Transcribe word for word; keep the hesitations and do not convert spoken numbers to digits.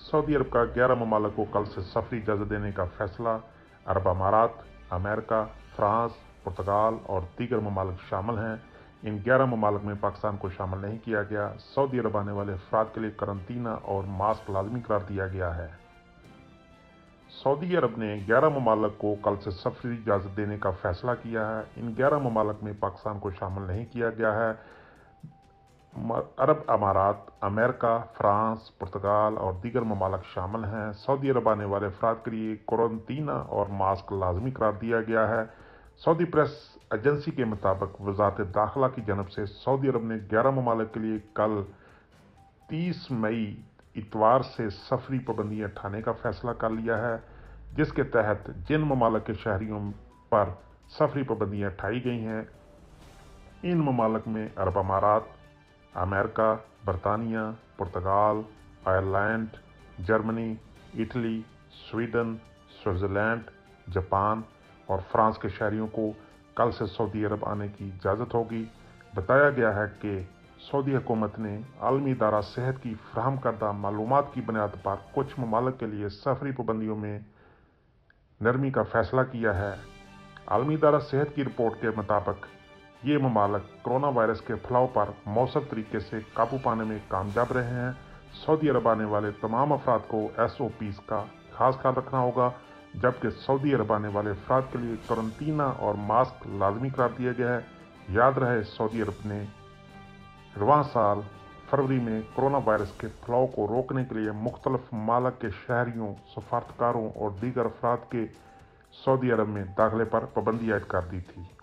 Saudi अरब का ग्यारह ममालिक को कल से सफरी इजाज़त देने का फैसला। अरब अमारात, अमेरिका, फ्रांस, पुर्तगाल और दीगर ममालिक शामिल हैं। इन ग्यारह ममालिक में पाकिस्तान को शामिल नहीं किया गया। सऊदी अरब आने वाले अफराद के लिए करंतना और मास्क लाजमी करार दिया गया है। सऊदी अरब ने ग्यारह ममालिक को कल से सफरी इजाज़त देने का फैसला किया है। इन ग्यारह ममालिक में पाकिस्तान को शामिल नहीं किया गया है। अरब अमारात, अमेरिका, फ्रांस, पुर्तगाल और दीगर ममालिक शामिल हैं। सऊदी अरब आने वाले अफराद के लिए करंतना और मास्क लाजमी करार दिया गया है। सऊदी प्रेस एजेंसी के मुताबिक वजारत दाखिला की जानब से सऊदी अरब ने ग्यारह ममालिक के लिए कल तीस मई इतवार से सफरी पाबंदियाँ उठाने का फैसला कर लिया है, जिसके तहत जिन ममालिक के शहरियों पर सफरी पाबंदियाँ उठाई गई हैं, इन ममालिक में अरब अमारात, अमेरिका, बरतानिया, पुर्तगाल, Ireland, Germany, Italy, Sweden, Switzerland, Japan और फ्रांस के शहरियों को कल से सऊदी अरब आने की इजाज़त होगी। बताया गया है कि सऊदी हुकूमत ने आलमी इदारा सेहत की फराहम करदा मालूमात की बुनियाद पर कुछ ममालिक के लिए सफरी पाबंदियों में नरमी का फैसला किया है। आलमी इदारा सेहत की रिपोर्ट के मुताबिक ये ममालिक कोरोना वायरस के फैलाव पर मौसर तरीके से काबू पाने में कामयाब रहे हैं। सऊदी अरब आने वाले तमाम अफराद को एस ओ पीज़ का खास ख्याल रखना होगा, जबकि सऊदी अरब आने वाले अफराद के लिए करंतना और मास्क लाजमी करार दिया गया है। याद रहे, सऊदी अरब ने रवां साल फरवरी में कोरोना वायरस के फैलाव को रोकने के लिए मुख्तलिफ ममालिक के शहरियों, सफारतकारों और दीगर अफराद के सऊदी अरब में दाखिले पर पाबंदी आयद कर दी थी।